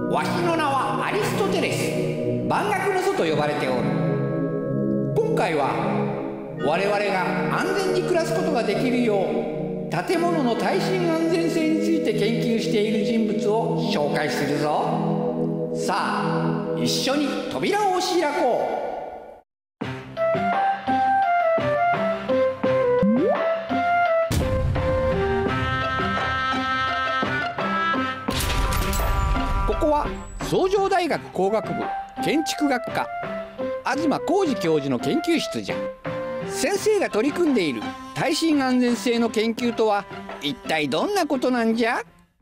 わしの名はアリストテレス、万学の祖と呼ばれておる。今回は我々が安全に暮らすことができるよう建物の耐震安全性について研究している人物を紹介するぞ。さあ一緒に扉を押し開こう。ここは崇城大学工学部建築学科東浩二教授の研究室じゃ。先生が取り組んでいる耐震安全性の研究とは一体どんなことなんじゃ。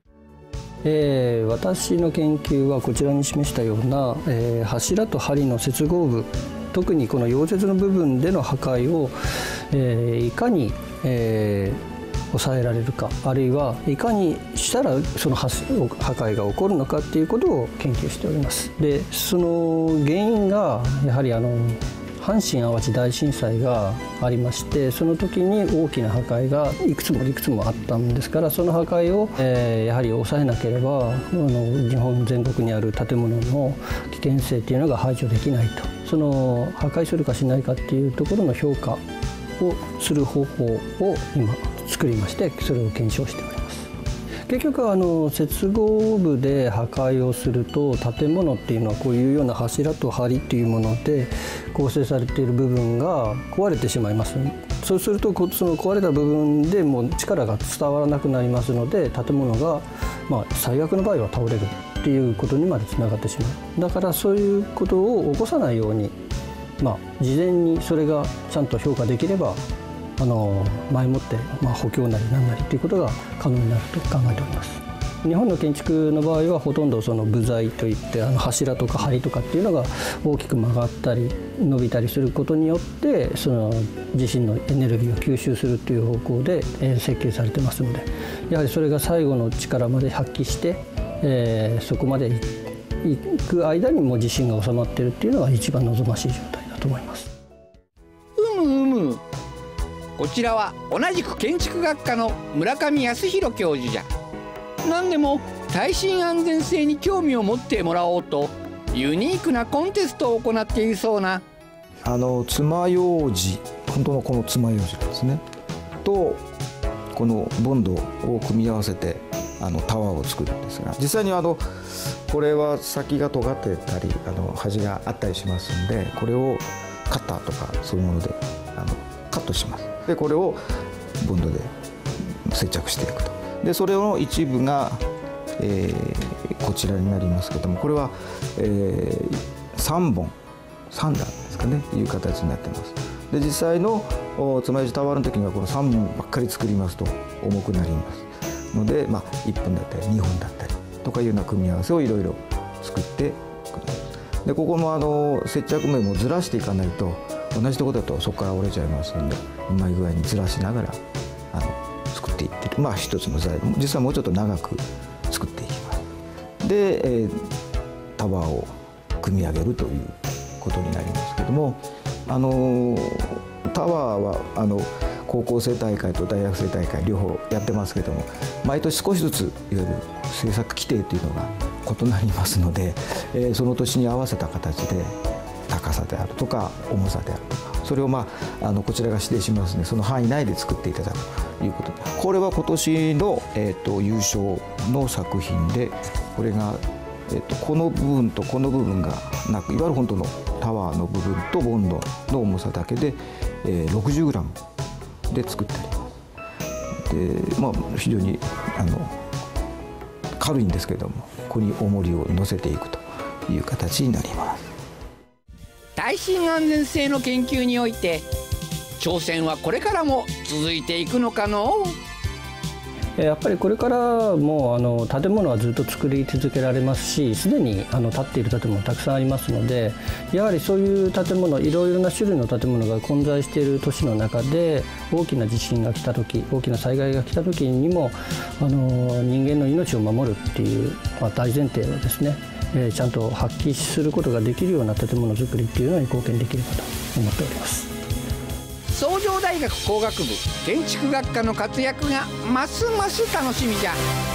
私の研究はこちらに示したような、柱と梁の接合部、特にこの溶接の部分での破壊を、いかに、抑えられるか、あるいはいかにしたらその破壊が起こるのかっていうことを研究しております。でその原因がやはり阪神・淡路大震災がありまして、その時に大きな破壊がいくつもあったんですから、その破壊を、やはり抑えなければ日本全国にある建物の危険性っていうのが排除できないと。その破壊するかしないかっていうところの評価をする方法を今作りまして、それを検証しております。結局接合部で破壊をすると、建物っていうのはこういうような柱と梁っていうもので構成されている部分が壊れてしまいます。そうするとその壊れた部分でもう力が伝わらなくなりますので、建物が、最悪の場合は倒れるっていうことにまでつながってしまう。だからそういうことを起こさないように、事前にそれがちゃんと評価できれば前もって、補強なり何なりということが可能になると考えております。日本の建築の場合はほとんどその部材といって柱とか梁とかっていうのが大きく曲がったり伸びたりすることによって、その地震のエネルギーを吸収するという方向で設計されてますので、やはりそれが最後の力まで発揮して、そこまで行く間にもう地震が収まっているっていうのが一番望ましい状態だと思います。 こちらは同じく建築学科の村上康弘教授じゃ。何でも耐震安全性に興味を持ってもらおうとユニークなコンテストを行っているそうな。 爪楊枝、本当のこの爪楊枝ですねとこのボンドを組み合わせてタワーを作るんですが、実際にこれは先が尖ってたり端があったりしますんで、これをカッターとかそういうものでカットします。でこれをボンドで接着していくと。でそれの一部が、こちらになりますけども、これは、3段ですかねいう形になってます。で実際の爪楊枝タワーの時にはこの3本ばっかり作りますと重くなりますので、1本だったり2本だったりとかいうような組み合わせをいろいろ作ってくる。でここも接着面もずらしていかないと、同じところだとそこから折れちゃいますので、うまい具合にずらしながら作っていってる、一つの材料、実はもうちょっと長く作っていきます。で、タワーを組み上げるということになりますけども、タワーは高校生大会と大学生大会両方やってますけども、毎年少しずついわゆる制作規定というのが異なりますので、その年に合わせた形で高さであるとか重さであるとか、それをこちらが指定しますので、その範囲内で作っていただくということで、これは今年の、優勝の作品で、これが、この部分とこの部分がなく、いわゆる本当のタワーの部分とボンドの重さだけで、60g で作ってあります。で、非常に軽いんですけれども、ここに重りを乗せていくという形になります。 耐震安全性の研究において挑戦はこれからも続いていくのかの。 やっぱりこれからも建物はずっと作り続けられますし、すでに建っている建物たくさんありますので、やはりそういう建物、いろいろな種類の建物が混在している都市の中で、大きな地震が来た時、大きな災害が来た時にも人間の命を守るっていう、大前提をですね、ちゃんと発揮することができるような建物づくりっていうのに貢献できればと思っております。 崇城大学工学部建築学科の活躍がますます楽しみじゃ。